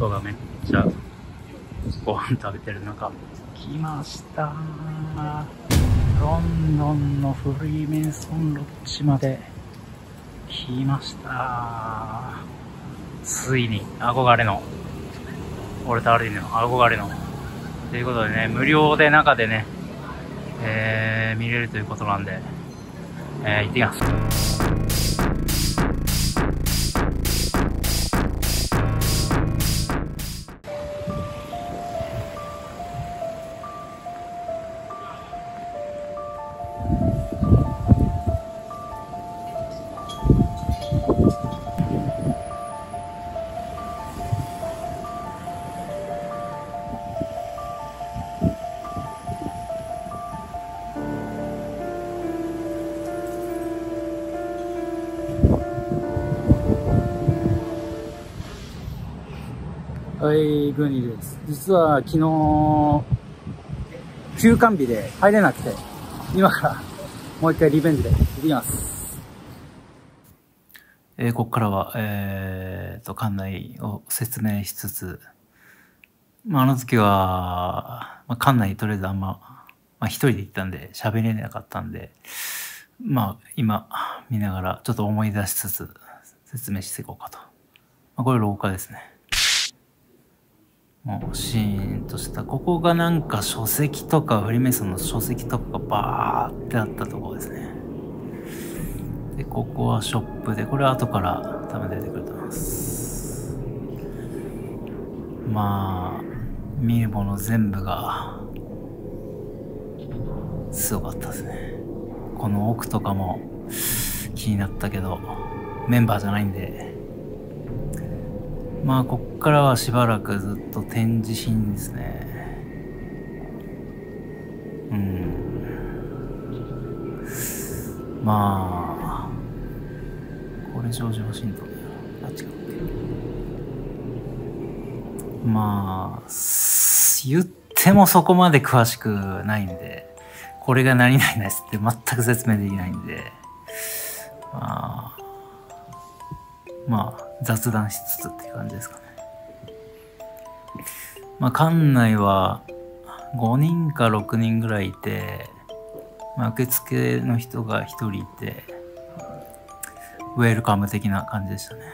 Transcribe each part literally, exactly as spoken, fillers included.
人がめっちゃご飯食べてる中、来ましたー。ロンドンのフリーメイソンロッジまで来ましたー。ついに憧れの、俺とアルディの憧れのということでね、無料で中でね、えー、見れるということなんで、えー、行ってきます。はい、グーニーです。実は昨日、休館日で入れなくて、今からもう一回リベンジで行ってきます。えー、ここからは、えーと、館内を説明しつつ、まあ、あの時は、まあ、館内とりあえずあんま、まあ、一人で行ったんで喋れなかったんで、まあ、今見ながらちょっと思い出しつつ説明していこうかと。まあ、これ廊下ですね。もうシーンとした、ここがなんか書籍とかフリーメイソンの書籍とかがバーってあったところですね。でここはショップで、これは後から多分出てくると思います。まあ見るもの全部がすごかったですね。この奥とかも気になったけどメンバーじゃないんで、まあこっからはしばらくずっと展示品ですね。うん。まあこれジョージ・ワシントンだよ。あ、違う。まあ言ってもそこまで詳しくないんで、これが何々ですって全く説明できないんで、まあまあ雑談しつつっていう感じですかね。まあ館内はごにんかろくにんぐらいいて、まあ、受付の人がひとりいて、ウェルカム的な感じでしたね。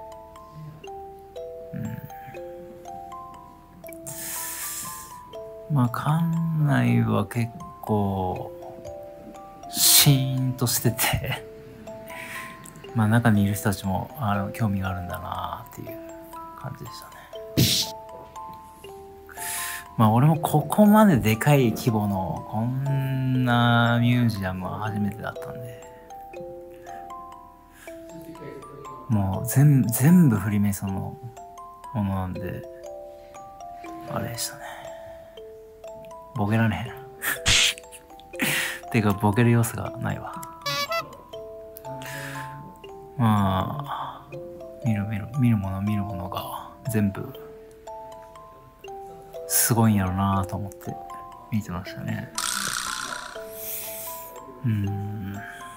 うん、まあ館内は結構シーンとしててまあ中にいる人たちもあの興味があるんだなっていう感じでしたね。まあ俺もここまででかい規模のこんなミュージアムは初めてだったんで、もう全部全部フリーメイソンのものなんであれでしたね。ボケられへんてかボケる要素がないわ。まあ見る見る見るもの見るものが全部すごいんやろなと思って見てましたね。うーん。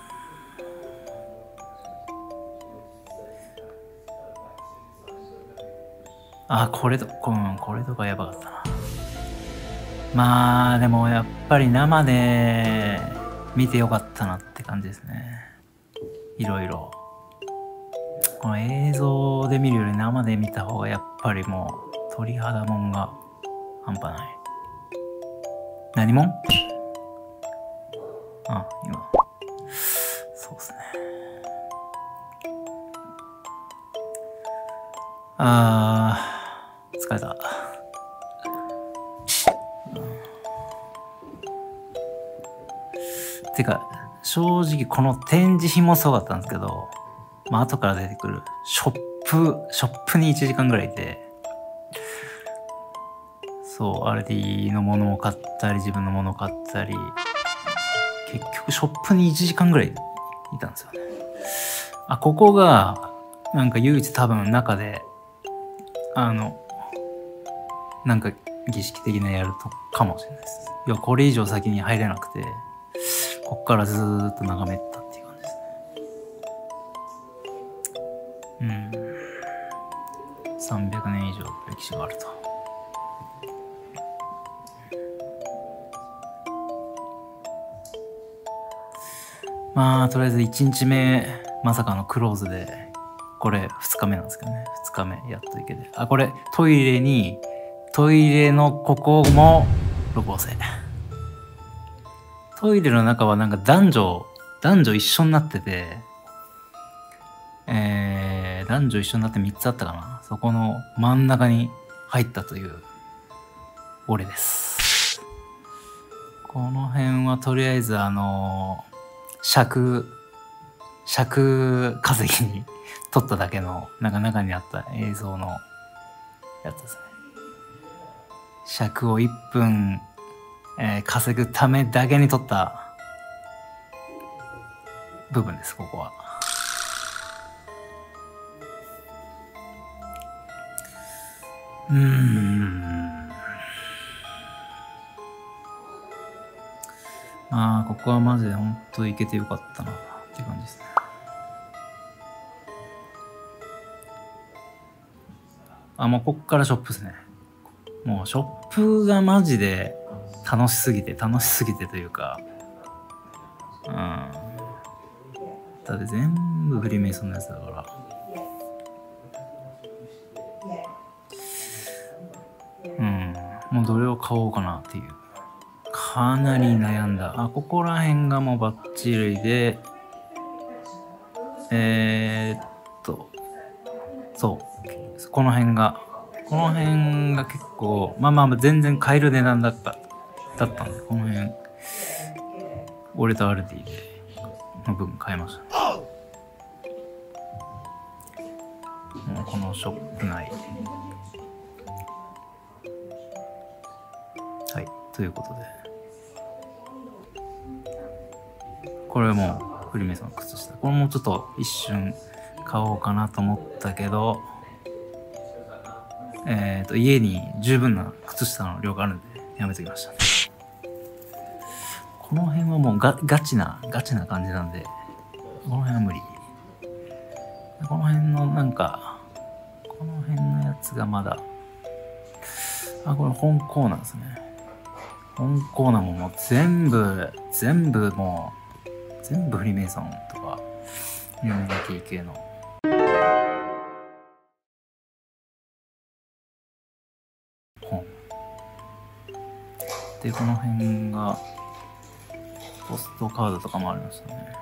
あ、これと、こん、これとかやばかったな。まあでもやっぱり生で見てよかったなって感じですね。いろいろ。この映像で見るより生で見た方がやっぱりもう鳥肌もんが半端ない。何もん？あ、今。そうですね。あー、疲れた。てか、正直この展示品もすごかったんですけど、まあ後から出てくるショップ、ショップにいちじかんぐらいいて、そう、アルディのものを買ったり、自分のものを買ったり、結局ショップにいちじかんぐらいいたんですよね。あ、ここが、なんか唯一多分中で、あの、なんか儀式的なやるとかもしれないです。いや、これ以上先に入れなくて、こっからずーっと眺めたっていう感じですね。うん。 さんびゃくねん以上歴史があると。まあとりあえずいちにちめまさかのクローズで、これふつかめなんですけどね。ふつかめやっといけて、あ、これトイレにトイレのここもろく号線。トイレの中はなんか男女男女一緒になってて、えー、男女一緒になってみっつあったかな。そこの真ん中に入ったという俺です。この辺はとりあえずあの尺尺稼ぎに撮っただけの、なんか中にあった映像のやつですね。尺をいっぷん、えー、稼ぐためだけに撮った部分です、ここは。うーん。まあ、ここはマジでほんと行けてよかったなって感じですね。あ、もうこっからショップですね。もうショップがマジで楽しすぎて、楽しすぎてというか、うん。だって全部フリーメイソンのやつだから。うん。もうどれを買おうかなっていう。かなり悩んだ。あ、ここら辺がもうバッチリで、えー、っと、そう。この辺が、この辺が結構、まあまあ全然買える値段だった、だったんで、この辺、俺とアルディでの分買いましたね。もうこのショップ内。はい、ということで。これもフリーメイソンの靴下。これもちょっと一瞬買おうかなと思ったけど、えっと、家に十分な靴下の量があるんで、やめときました。この辺はもうガガチな、ガチな感じなんで、この辺は無理。この辺のなんか、この辺のやつがまだ、あ、これ本コーナーですね。本コーナーももう全部、全部もう、全部フリーメイソンとか、有名な ティーケー の。本。で、この辺が、ポストカードとかもありましたね。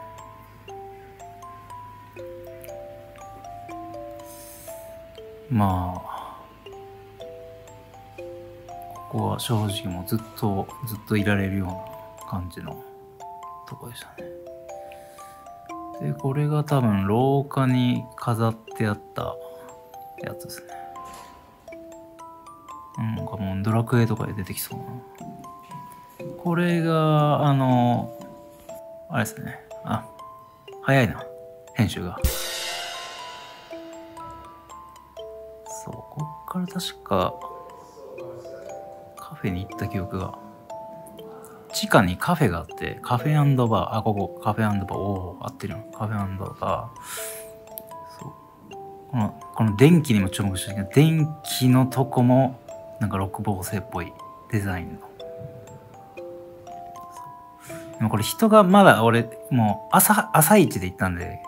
まあ、ここは正直もうずっと、ずっといられるような感じのとこでしたね。で、これが多分廊下に飾ってあったやつですね。なんかもうドラクエとかで出てきそうな。これが、あの、あれですね。あ、早いな。編集が。そう、こっから確か、カフェに行った記憶が。地下にカフェがあって、カフェ&バー、あ、ここ、カフェ&バー、おー、合ってるよ。カフェ&バー。そう。この、この電気にも注目したけど、電気のとこも、なんか六芒星っぽいデザインの。でもこれ人がまだ俺、もう朝、朝一で行ったんで、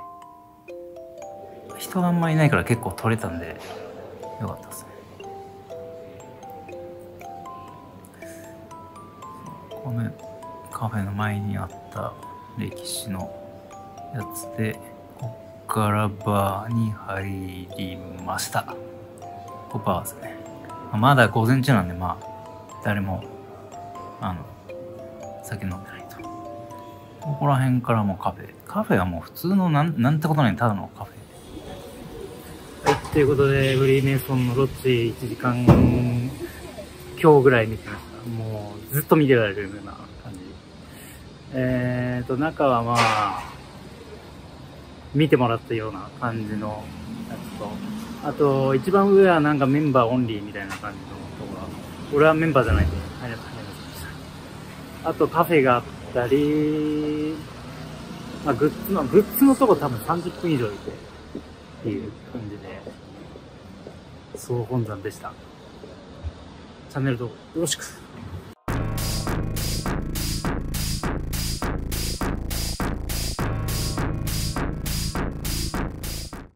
人があんまいないから結構撮れたんで、よかったですね。このカフェの前にあった歴史のやつで、こっからバーに入りました。ここバーですね。まだ午前中なんで、まあ、誰も、あの、酒飲んでないと。ここら辺からもカフェ。カフェはもう普通のなん、なんてことない、ただのカフェ。はい、ということで、フリーメイソンのロッチいちじかん今日ぐらい見てました。もう、ずっと見てられるような感じ。えーと、中はまあ、見てもらったような感じのやつと、あと、一番上はなんかメンバーオンリーみたいな感じのところ。俺はメンバーじゃないんで、入れませんでした。あと、カフェがあったり、まあ、グッズの、グッズのとこ多分さんじゅっぷん以上いて、っていう感じで。 総本山でした。チャンネル登録よろしく。